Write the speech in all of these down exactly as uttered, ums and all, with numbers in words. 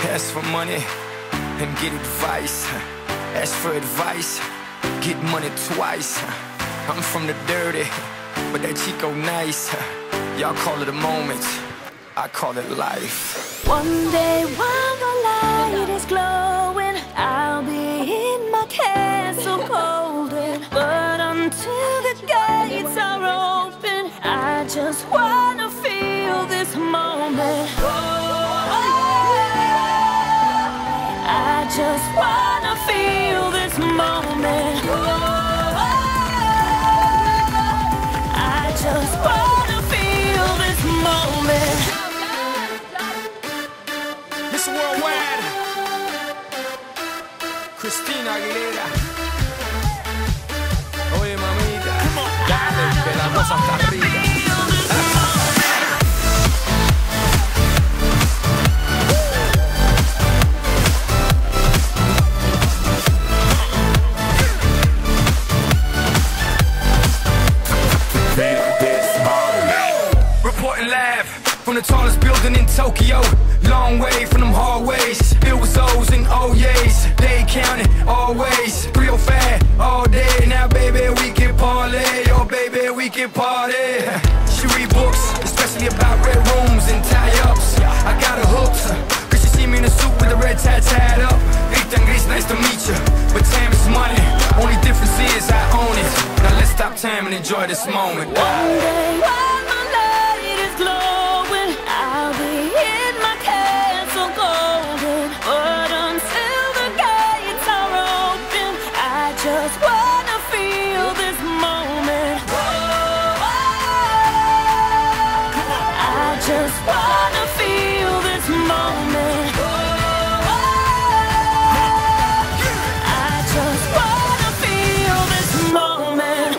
Ask for money and get advice. Ask for advice, get money twice. I'm from the dirty, but that Chico nice. Y'all call it a moment, I call it life. One day while the light is glowing, I'll be in my castle golden. But until the gates are open, I just wanna feel this moment. I just wanna feel this moment. I just wanna feel this moment. Miss Worldwide, Christina Aguilera. Oye mamita, dale, que la cosa está rica. From the tallest building in Tokyo, long way from them hallways, filled with O's and oh yeas. They counting always, real fat all day. Now baby we can parlay, oh baby we can party. She read books, especially about red rooms and tie-ups. I got her hooked, cause she see me in a suit with a red tie tied up. Ethan Gris, nice to meet you, but time is money. Only difference is I own it. Now let's stop time and enjoy this moment. One day while my light is glowing, I'll be in my castle golden. But until the gates are open, I just wanna feel this moment. I just wanna feel this moment. I just wanna feel this moment.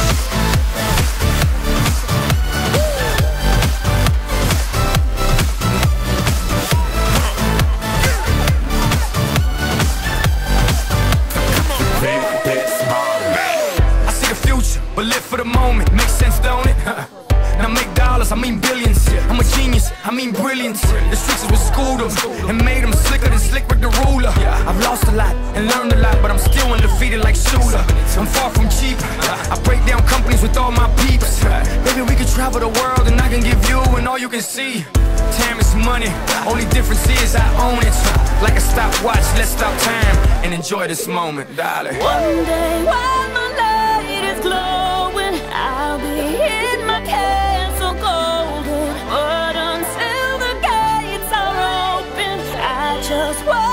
But live for the moment, makes sense, don't it? Now make dollars, I mean billions. I'm a genius, I mean brilliance. The streets is what schooled them and made them slicker than Slick Rick the ruler. I've lost a lot and learned a lot, but I'm still undefeated like Shooter. I'm far from cheap, I break down companies with all my peeps. Baby, we can travel the world and I can give you and all you can see. Time is money, only difference is I own it. Like a stopwatch, let's stop time and enjoy this moment, darling. One day while my light is glowing, I'll be in my castle golden. But until the gates are open, I just want